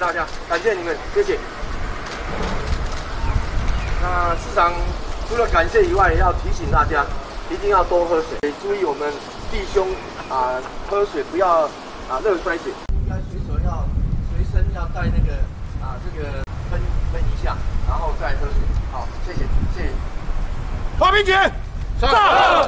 大家，感谢你们，谢谢。那市长除了感谢以外，也要提醒大家，一定要多喝水，注意我们弟兄喝水不要热衰水，应该随身要带那个这个喷一下，然后再喝水。好，谢谢。 花瓶姐，上。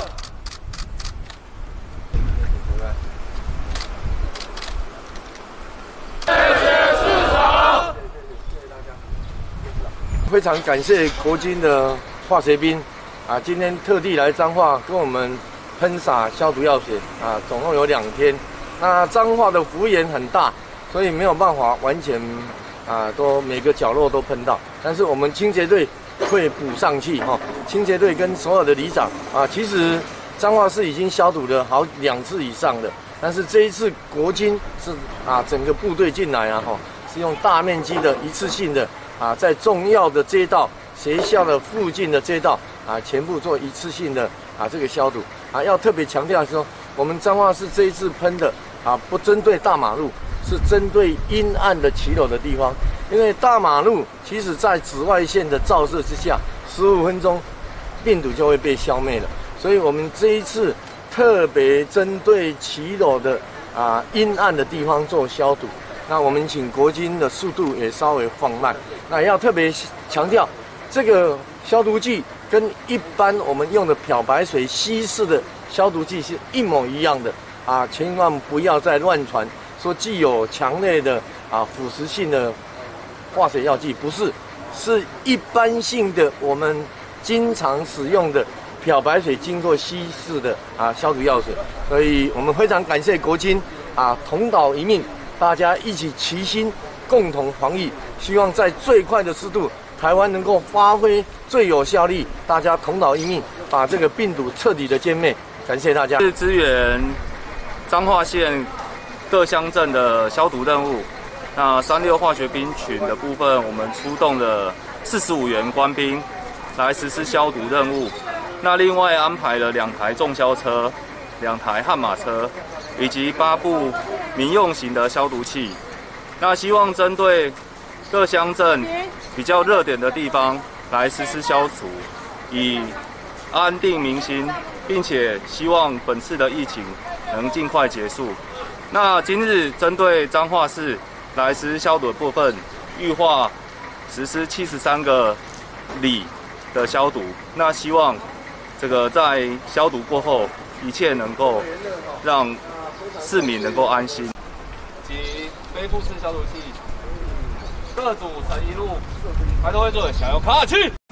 非常感谢国军的化学兵今天特地来彰化跟我们喷洒消毒药水总共有2天。那彰化的幅员很大，所以没有办法完全都每个角落都喷到。但是我们清洁队会补上去清洁队跟所有的里长其实彰化市已经消毒了好2次以上的，但是这一次国军是整个部队进来是用大面积的一次性的在重要的街道、学校的附近的街道全部做一次性的这个消毒要特别强调说，我们彰化市这一次喷的不针对大马路，是针对阴暗的骑楼的地方，因为大马路其实在紫外线的照射之下，15分钟病毒就会被消灭了，所以我们这一次特别针对骑楼的阴暗的地方做消毒。那我们请国军的速度也稍微放慢。那要特别强调，这个消毒剂跟一般我们用的漂白水稀释的消毒剂是一模一样的千万不要再乱传说具有强烈的腐蚀性的化学药剂，不是，是一般性的我们经常使用的漂白水经过稀释的消毒药水。所以我们非常感谢国军同岛一命，大家一起齐心共同防疫，希望在最快的速度，台湾能够发挥最有效力，大家同岛一命，把这个病毒彻底的歼灭。感谢大家。 是支援彰化县各乡镇的消毒任务。那36化学兵群的部分，我们出动了45员官兵来实施消毒任务。那另外安排了2台重消车、2台悍马车，以及8部民用型的消毒器。那希望针对各乡镇比较热点的地方来实施消除，以安定民心，并且希望本次的疫情能尽快结束。那今日针对彰化市来实施消毒的部分，预划实施73个里的消毒。那希望这个在消毒过后，一切能够让市民能够安心。及背部式消毒器，各组成一路，排头会队想要卡去。